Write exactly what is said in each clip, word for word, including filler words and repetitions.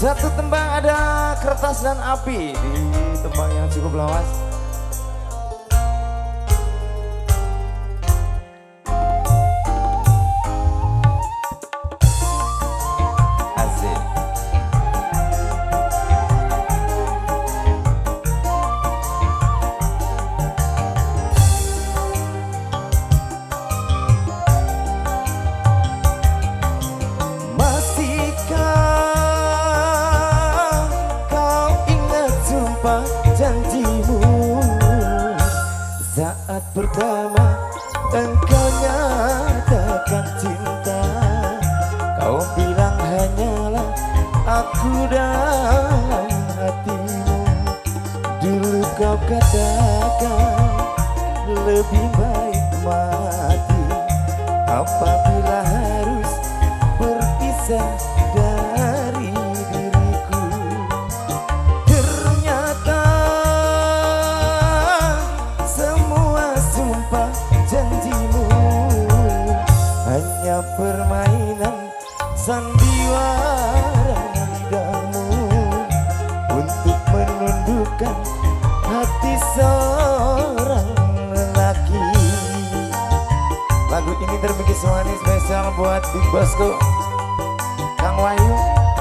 Satu tembang ada kertas dan api di tembang yang cukup lawas. Asik. Janjimu saat pertama engkau nyatakan cinta, kau bilang hanyalah aku dalam hatimu. Dulu kau katakan lebih baik mati apabila harus berpisah dari diriku. Ternyata semua sumpah janjimu hanya permainan sandiwara lidahmu untuk menundukkan hati seorang lelaki. Lagu ini terbikin semuanya spesial buat Big Bosku Kang Wahyu.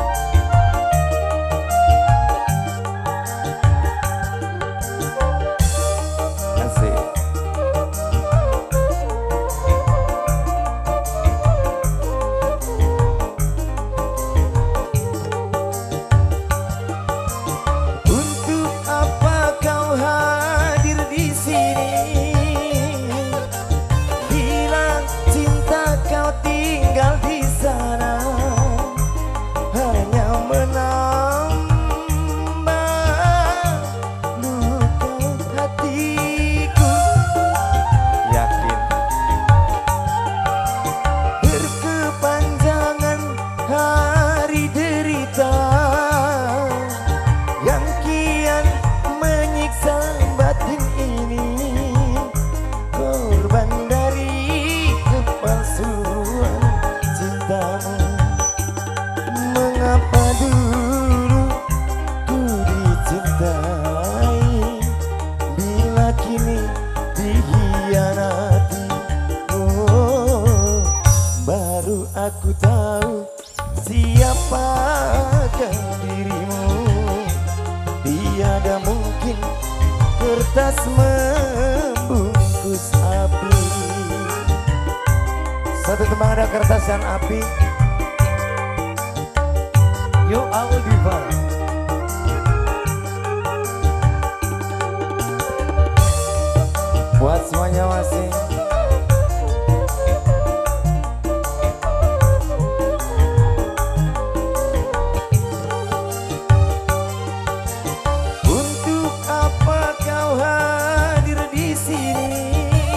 Mengapa dulu ku dicintai bila kini dikhianati? Oh, baru aku tahu siapakah dirimu. Tiada mungkin kertas membungkus api. Satu tembang ada kertas dan api. Yo Aldiva. Buat semuanya masih untuk apa kau hadir di sini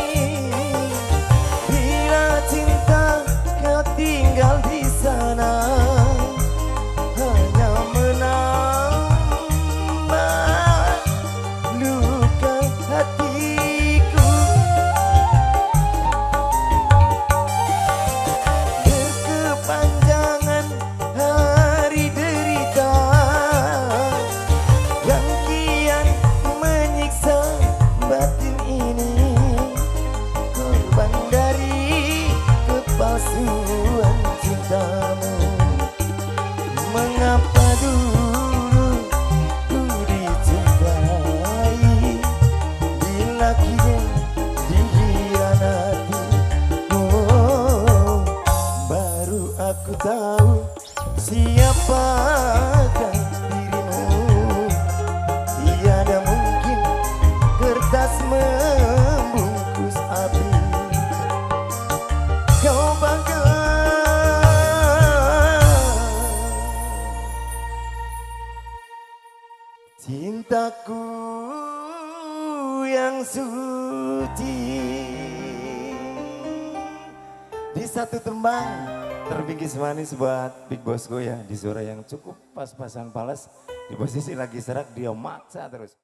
bila cinta kau tinggal di sana. Mengapa dulu ku dicintai bila kini dikhianati? Oh, baru aku tahu siapakah dirimu. Tiada mungkin kertas membungkus api. Kau bangga cintaku yang suci. Di satu tembang terbingkis manis buat Big Bosku ya, di suara yang cukup pas-pasan pales, di posisi lagi serak dia maksa terus.